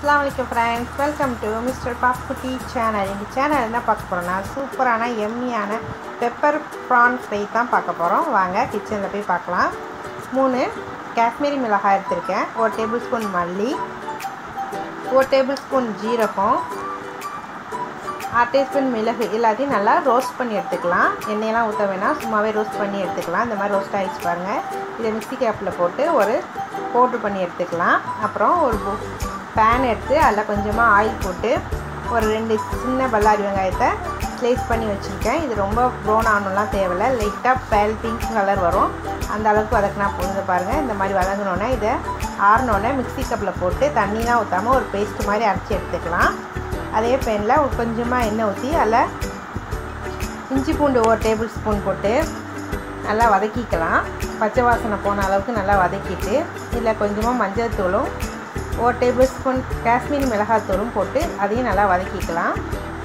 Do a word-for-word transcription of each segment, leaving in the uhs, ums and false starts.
Assalamualaikum friends, welcome to Mister Paputi channel. இந்த channel என்ன பார்க்க போறோம்னா சூப்பரான எம்மியான பெப்பர் prawn ஃப்ரை தான் பார்க்க போறோம். வாங்க கிச்சன்ல போய் பார்க்கலாம். மூணு காஷ்மீரி மிளகாய் எடுத்துர்க்கேன். ஒரு டேபிள்ஸ்பூன் மல்லி, ஒரு டேபிள்ஸ்பூன் ஜீரகம், அரை டீஸ்பூன் மிளகு எல்லாத்தையும் நல்லா ரோஸ்ட் பண்ணி எடுத்துக்கலாம். எண்ணெயெல்லாம் ஊற்ற வேணாம், சும்மாவே ரோஸ்ட் பண்ணி எடுத்துக்கலாம். இந்த மாதிரி ரோஸ்ட் ஆகிடுச்சு பாருங்கள். இதை மிக்ஸி கேப்பில் போட்டு ஒரு பவுட்ரு பண்ணி எடுத்துக்கலாம். அப்புறம் ஒரு பேன் எடுத்து அதில் கொஞ்சமாக ஆயில் போட்டு ஒரு ரெண்டு சின்ன பல்லாரி வெங்காயத்தை ஸ்லைஸ் பண்ணி வச்சுருக்கேன். இது ரொம்ப ப்ரௌன் ஆகணும்லாம் தேவையில்லை, லைட்டாக பேல் பிங்க் கலர் வரும் அந்த அளவுக்கு வதக்கினா போகுது பாருங்கள். இந்த மாதிரி வதங்கினோன்னே இதை ஆறினோடனே மிக்ஸி கப்பில் போட்டு தண்ணிலாம் ஊற்றாமல் ஒரு பேஸ்ட்டு மாதிரி அரைச்சி எடுத்துக்கலாம். அதே பேனில் கொஞ்சமாக எண்ணெய் ஊற்றி அதில் இஞ்சி பூண்டு ஒரு டேபிள் ஸ்பூன் போட்டு நல்லா வதக்கிக்கலாம். பச்சை வாசனை போன அளவுக்கு நல்லா வதக்கிட்டு இதில் கொஞ்சமாக மஞ்சள் தூளும் ஒரு டேபிள் ஸ்பூன் காஷ்மீரி மிளகாத்தூளும் போட்டு அதையும் நல்லா வதக்கிக்கலாம்.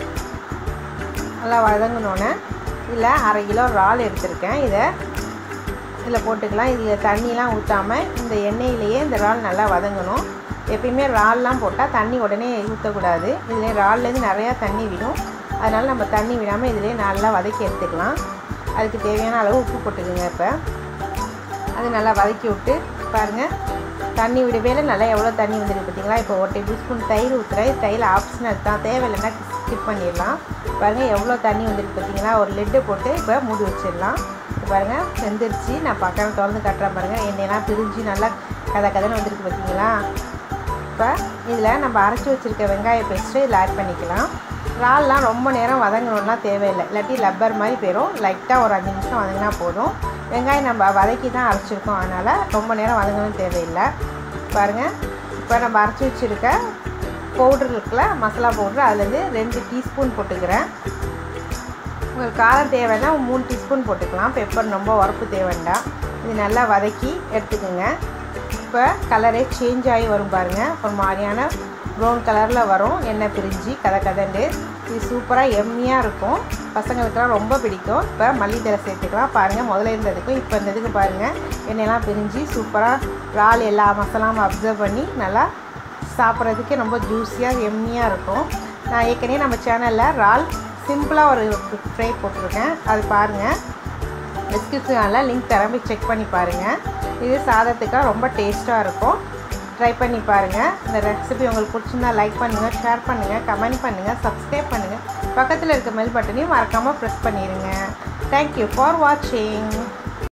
நல்லா வதங்கினோன்னே இதில் அரை கிலோ இறால் எடுத்திருக்கேன். இதை இதில் போட்டுக்கலாம். இதில் தண்ணிலாம் ஊற்றாமல் இந்த எண்ணெயிலேயே இந்த இறால் நல்லா வதங்கணும். எப்பயுமே இறால்லாம் போட்டால் தண்ணி உடனே ஊற்றக்கூடாது. இதில் இறால்லேருந்து நிறையா தண்ணி விடும். அதனால் நம்ம தண்ணி விடாமல் இதிலே நல்லா வதக்கி எடுத்துக்கலாம். அதுக்கு தேவையான அளவு உப்பு போட்டுக்குங்க. இப்போ அது நல்லா வதக்கி விட்டு பாருங்கள், தண்ணி விடவே நல்லா எவ்வளோ தண்ணி வந்துருக்கு பார்த்தீங்களா. இப்போ ஒரு டேபிள் ஸ்பூன் தயிர் ஊற்றுறேன். தயிர் ஆப்ஷனல் தான், தேவையில்லைன்னா ஸ்கிப் பண்ணிடலாம். பாருங்கள் எவ்வளோ தண்ணி வந்துருக்கு பார்த்தீங்களா. ஒரு லெட்டு போட்டு இப்போ மூடி வச்சிடலாம். இப்போ பாருங்கள் வெந்துருச்சு. நான் பக்கம் திறந்து கட்டுறேன் பாருங்கள். எண்ணெயெல்லாம் பிரிஞ்சு நல்லா கதை கதைன்னு வந்துருக்கு பார்த்தீங்களா. இப்போ இதில் நம்ம அரைச்சி வச்சுருக்க வெங்காய பேஸ்ட்டு இதில் ஆட் பண்ணிக்கலாம். இறால்லாம் ரொம்ப நேரம் வதங்கணும்லாம் தேவையில்லை, இல்லாட்டி லப்பர் மாதிரி போயிடும். லைட்டாக ஒரு அஞ்சு நிமிஷம் வதங்கினா போதும். வெங்காயம் நம்ம வதக்கி தான் அரைச்சிருக்கோம், அதனால் ரொம்ப நேரம் வதங்கணும் தேவையில்லை. பாருங்கள் இப்போ நம்ம அரைச்சி வச்சுருக்க பவுட்ரு இருக்குல்ல, மசாலா பவுட்ரு, அதுலேருந்து ரெண்டு டீஸ்பூன் போட்டுக்கிறேன். உங்களுக்கு காரம் தேவைன்னா மூணு டீஸ்பூன் போட்டுக்கலாம். பெப்பர் ரொம்ப உரப்பு தேவைண்டா. இது நல்லா வதக்கி எடுத்துக்கோங்க. இப்போ கலரே சேஞ்ச் ஆகி வரும் பாருங்கள். ஒரு மாதிரியான ப்ரௌன் கலரில் வரும், எண்ணெய் பிரிஞ்சு கதை கதண்டு. இது சூப்பராக எம்மியாக இருக்கும், பசங்களுக்கெல்லாம் ரொம்ப பிடிக்கும். இப்போ மல்லித்தலை சேர்த்துக்கலாம். பாருங்கள் முதல்ல இருந்ததுக்கும் இப்போ இருந்ததுக்கு பாருங்கள் எண்ணெயெல்லாம் பிரிஞ்சு சூப்பராக இறால் எல்லா மசாலாவும் அப்சர்வ் பண்ணி நல்லா சாப்பிட்றதுக்கு ரொம்ப ஜூஸியாக எம்மியாக இருக்கும். நான் ஏற்கனவே நம்ம சேனலில் இறால் சிம்பிளாக ஒரு ஃப்ரை போட்டிருக்கேன், அது பாருங்கள். டிஸ்கிரிப்ஷனில் லிங்க் தரம்பி செக் பண்ணி பாருங்கள். இது சாதத்துக்காக ரொம்ப டேஸ்ட்டாக இருக்கும். ட்ரை பண்ணி பாருங்கள். இந்த ரெசிபி உங்களுக்கு பிடிச்சிருந்தா லைக் பண்ணுங்கள், ஷேர் பண்ணுங்கள், கமெண்ட் பண்ணுங்கள், சப்ஸ்கிரைப் பண்ணுங்கள். பக்கத்தில் இருக்க பெல் பட்டனையும் மறக்காமல் ப்ரெஸ் பண்ணிடுங்க. தேங்க்யூ ஃபார் வாட்சிங்.